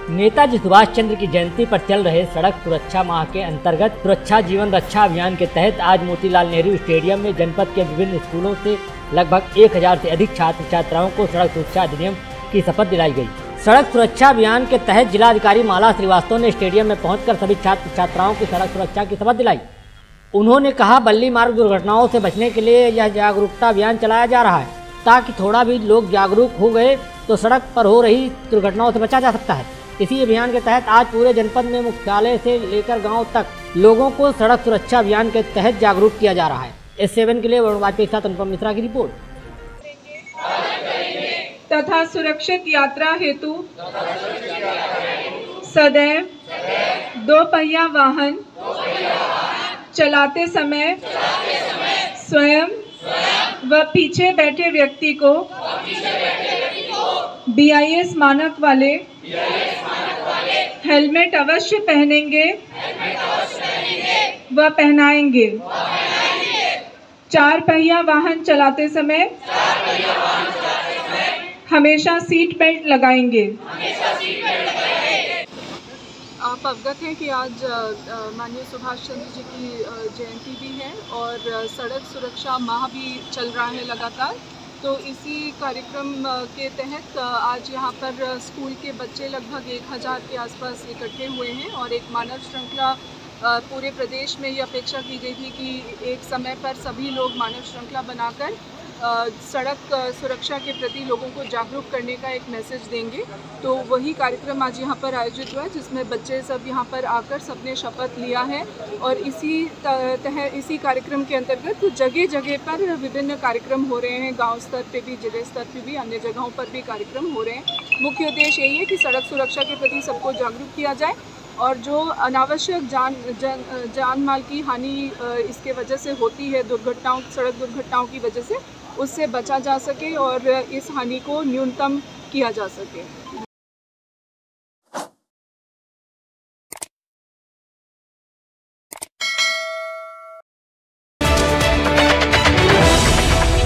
नेताजी सुभाष चंद्र की जयंती पर चल रहे सड़क सुरक्षा माह के अंतर्गत सुरक्षा जीवन रक्षा अभियान के तहत आज मोतीलाल नेहरू स्टेडियम में जनपद के विभिन्न स्कूलों से लगभग 1000 से अधिक छात्र छात्राओं को सड़क सुरक्षा अधिनियम की शपथ दिलाई गई। सड़क सुरक्षा अभियान के तहत जिलाधिकारी माला श्रीवास्तव ने स्टेडियम में पहुंचकर सभी छात्र छात्राओं की सड़क सुरक्षा की शपथ दिलाई। उन्होंने कहा, बल्ली मार्ग दुर्घटनाओं से बचने के लिए यह जागरूकता अभियान चलाया जा रहा है ताकि थोड़ा भी लोग जागरूक हो गए तो सड़क पर हो रही दुर्घटनाओं से बचा जा सकता है। इसी अभियान के तहत आज पूरे जनपद में मुख्यालय से लेकर गांव तक लोगों को सड़क सुरक्षा अभियान के तहत जागरूक किया जा रहा है। S7 के लिए वरुण वाजपेयी के साथ अनुपम मिश्रा की रिपोर्ट। तथा सुरक्षित यात्रा हेतु सदैव दो पहिया वाहन चलाते समय स्वयं व पीछे बैठे व्यक्ति को BIS मानक वाले हेलमेट अवश्य पहनेंगे व पहनाएंगे। 4 पहिया वाहन चलाते समय हमेशा सीट बेल्ट लगाएंगे। आप अवगत हैं कि आज माननीय सुभाष चंद्र जी की जयंती भी है और सड़क सुरक्षा माह भी चल रहा है लगातार। तो इसी कार्यक्रम के तहत आज यहाँ पर स्कूल के बच्चे लगभग 1000 के आसपास इकट्ठे हुए हैं और एक मानव श्रृंखला पूरे प्रदेश में ये अपेक्षा की गई थी कि एक समय पर सभी लोग मानव श्रृंखला बनाकर सड़क सुरक्षा के प्रति लोगों को जागरूक करने का एक मैसेज देंगे। तो वही कार्यक्रम आज यहाँ पर आयोजित हुआ है जिसमें बच्चे सब यहाँ पर आकर सबने शपथ लिया है और इसी कार्यक्रम के अंतर्गत जगह जगह पर विभिन्न कार्यक्रम हो रहे हैं। गांव स्तर पे भी, जिले स्तर पे भी, अन्य जगहों पर भी कार्यक्रम हो रहे हैं। मुख्य उद्देश्य यही है कि सड़क सुरक्षा के प्रति सबको जागरूक किया जाए और जो अनावश्यक जान माल की हानि इसके वजह से होती है, सड़क दुर्घटनाओं की वजह से, उससे बचा जा सके और इस हानि को न्यूनतम किया जा सके।